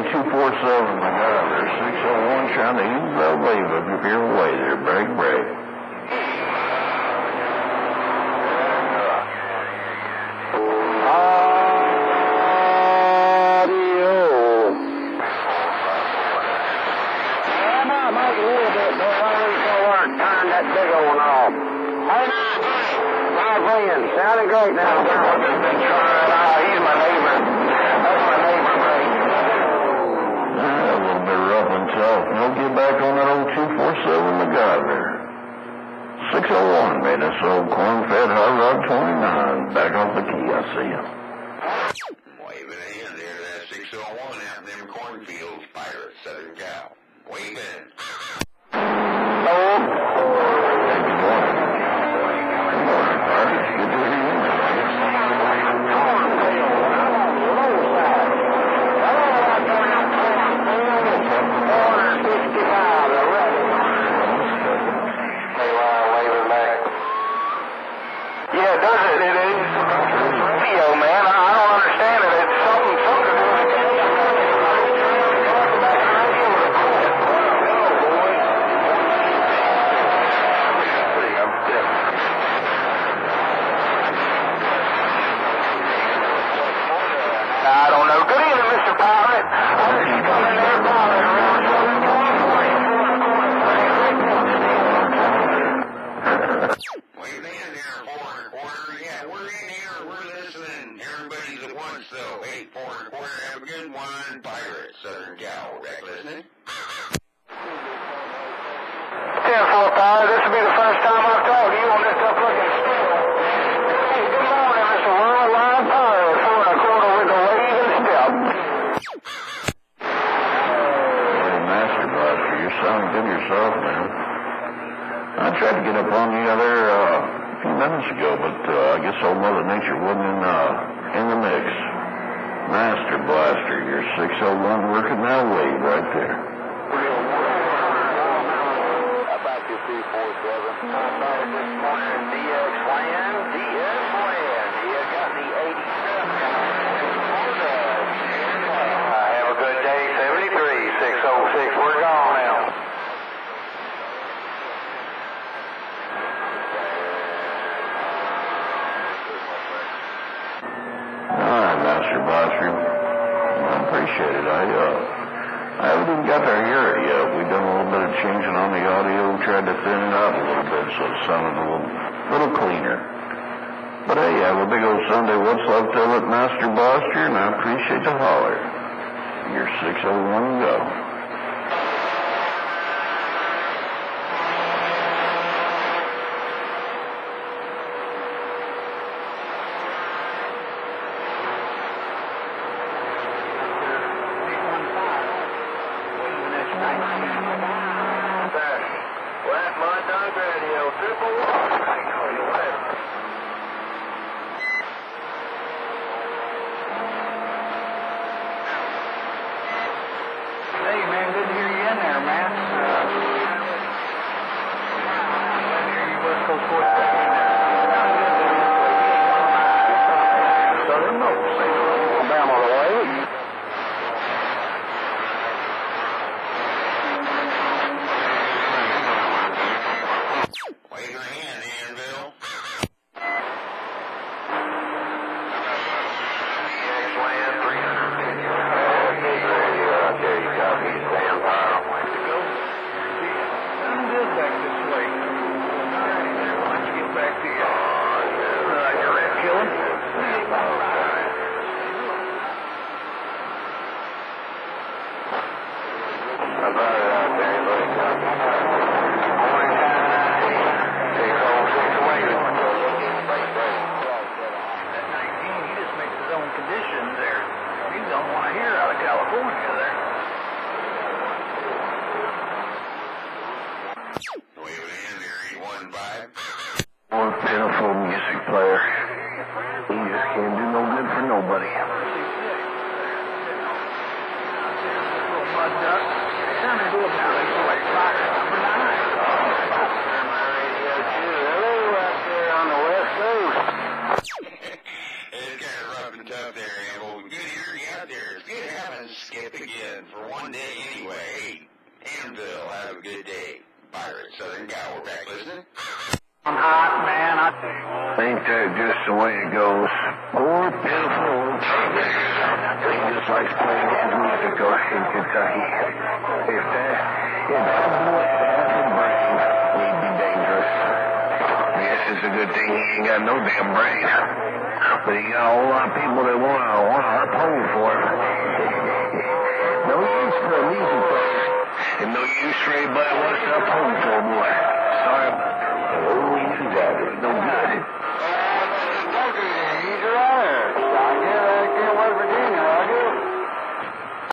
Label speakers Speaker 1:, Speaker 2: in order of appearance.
Speaker 1: 247, my God, there's 601 trying to ease that wave up your way there. Break.
Speaker 2: Sounding great now. He's my neighbor. That's my neighbor, mate.
Speaker 1: A little bit rough and tough. No get back on that old 247 MacGyver. 601 made us old corn-fed hot rod 29. Back off the key, I see you.
Speaker 3: Waving in there, that 601 out in them cornfields, Pirate, Southern Cal. Waving. Pirate, Southern Cal, Rick, listening?
Speaker 2: 10-4-5, this will be the first time I've talked to you on this up-looking still. Hey, good morning, Mr. Worldwide Pirate, 4 1/4 with the wave and step.
Speaker 1: Hey, Master Buster, you're sounding good yourself, man. I tried to get up on you there a few minutes ago, but I guess old Mother Nature wasn't in the mix. Master Blaster, you're 601 working that wave right there.
Speaker 2: How about your 247? I thought this morning, DX land. You got the 87. Have a good day, 73, 606. We're gone now.
Speaker 1: Master Blaster, I appreciate it. I haven't even got to hear it yet. We've done a little bit of changing on the audio, tried to thin it out a little bit so it sounded a little cleaner. But hey, have a big old Sunday. What's left of it, Master Blaster? And I appreciate the holler. You're 601 go.
Speaker 2: Hey, man, good to hear you in there, man. West Coast Sports. Southern Notes. Alabama all the way.
Speaker 3: Wave your hand, Anvil.
Speaker 2: DX land 350. Out there, you got me stand by. I'm ready to go. I'm good back this way. Why don't you get back to you? Your rat killing? How about it out there? Anybody copy? Morning time. 606 waiting. That 19, he just makes his own conditions there. He don't want to hear out of California there.
Speaker 3: Waving in there, 815.
Speaker 1: One pitiful music player. He just can't do no good for nobody.
Speaker 2: Mud duck. Sounded good now. They feel like fire. Number 9. My radio too. Hello out there on the West Coast.
Speaker 3: It's kind of rough and tough there, Anvil. Good to hear you out there. It's good having Skip again. And for one day anyway, Anvil, have a good day. Pirate Southern Gal, we're back listening.
Speaker 2: I'm hot, man.
Speaker 1: Ain't that just the way it goes? Poor, pitiful old Texas. He just likes playing his music in Kentucky. If that boy had a brain, he'd be dangerous. I guess it's a good thing he ain't got no damn brain. But he got a whole lot of people that wanna uphold for him. No use for a music player, and no use for anybody who wants to uphold for a boy.